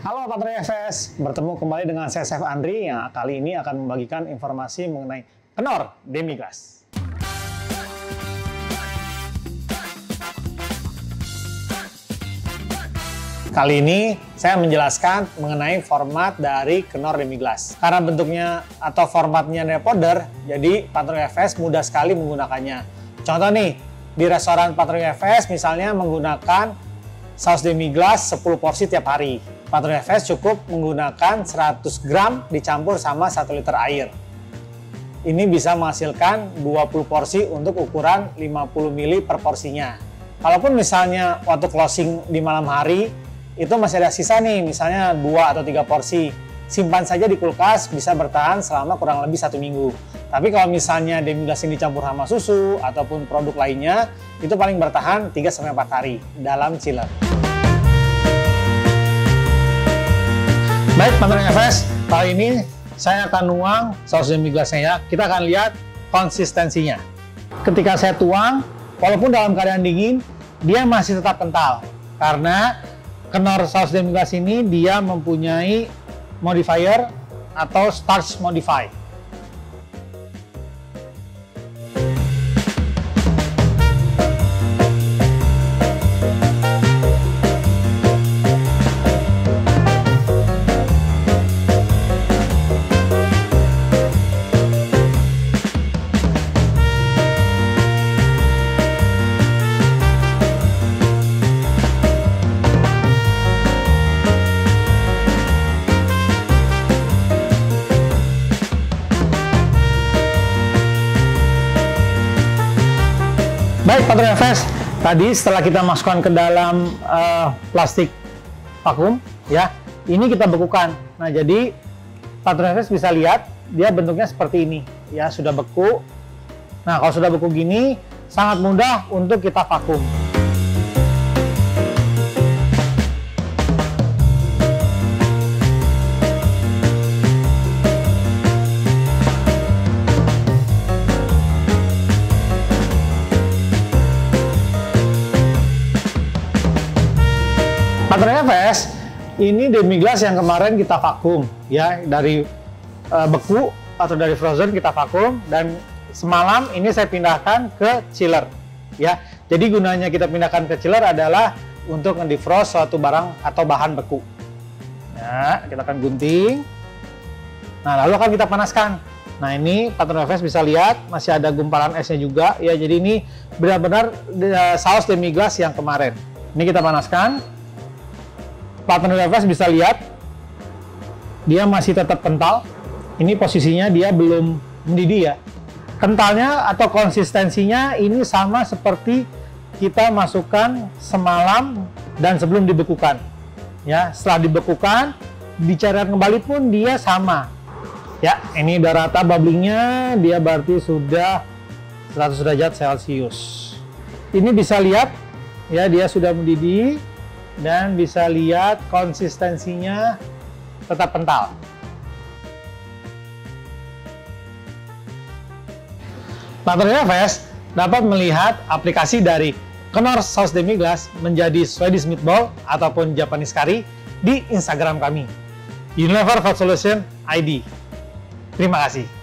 Halo Patron FS, bertemu kembali dengan saya Chef Andri yang kali ini akan membagikan informasi mengenai Knorr Demi-Glace. Kali ini saya menjelaskan mengenai format dari Knorr Demi-Glace. Karena bentuknya atau formatnya decoder, jadi Patron FS mudah sekali menggunakannya. Contoh nih, di restoran Patron FS misalnya menggunakan saus Demi-Glace 10 porsi tiap hari. Patron FS cukup menggunakan 100 gram dicampur sama 1 liter air. Ini bisa menghasilkan 20 porsi untuk ukuran 50 ml per porsinya. Kalaupun misalnya waktu closing di malam hari, itu masih ada sisa nih, misalnya 2 atau 3 porsi. Simpan saja di kulkas, bisa bertahan selama kurang lebih 1 minggu. Tapi kalau misalnya Demi-Glace ini dicampur sama susu ataupun produk lainnya, itu paling bertahan 3-4 hari dalam chiller. Baik, Patron FS, kali ini saya akan nuang saus Demi-Glace-nya ya. Kita akan lihat konsistensinya. Ketika saya tuang, walaupun dalam keadaan dingin, dia masih tetap kental. Karena Knorr saus Demi-Glace ini dia mempunyai modifier atau starch modify. Baik, Patron FS, tadi setelah kita masukkan ke dalam plastik vakum, ya, ini kita bekukan. Nah, jadi Patron FS bisa lihat dia bentuknya seperti ini, ya, sudah beku. Nah, kalau sudah beku gini, sangat mudah untuk kita vakum. Patron FS, ini Demi-Glace yang kemarin kita vakum, ya, dari beku atau dari frozen kita vakum, dan semalam ini saya pindahkan ke chiller, ya. Jadi gunanya kita pindahkan ke chiller adalah untuk nge-defrost suatu barang atau bahan beku. Ya, kita akan gunting. Nah, lalu akan kita panaskan. Nah, ini Patron FS bisa lihat masih ada gumpalan esnya juga, ya. Jadi ini benar-benar saus Demi-Glace yang kemarin. Ini kita panaskan. Patron FS bisa lihat dia masih tetap kental. Ini posisinya dia belum mendidih, ya. Kentalnya atau konsistensinya ini sama seperti kita masukkan semalam dan sebelum dibekukan, ya. Setelah dibekukan, dicairkan kembali pun dia sama, ya. Ini udah rata bubblingnya, dia berarti sudah 100 derajat Celcius. Ini bisa lihat, ya, dia sudah mendidih. Dan bisa lihat konsistensinya tetap kental. Patron FS dapat melihat aplikasi dari Knorr saus Demi-Glace menjadi Swedish meatball ataupun Japanese curry di Instagram kami, Unilever Food Solution ID. Terima kasih.